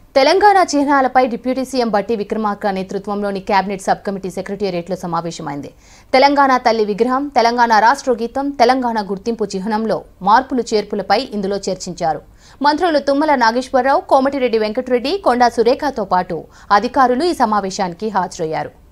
Telangana చిహ్నాలపై deputy CM బట్టి విక్రమార్క నేతృత్వంలోని cabinet sub committee సెక్రటేరియట్లో సమావేశమైంది. తెలంగాణ తల్లి విగ్రహం, తెలంగాణ రాష్ట్ర గీతం, తెలంగాణ గుర్తింపు చిహ్నంలో మార్పులు చేర్పులపై ఇందులో చర్చించారు. మంత్రులు తుమ్మల నాగేశ్వరరావు, కోమటిరెడ్డి వెంకటరెడ్డి, కొండా సురేఖతో పాటు అధికారులు ఈ సమావేశానికి హాజరయ్యారు.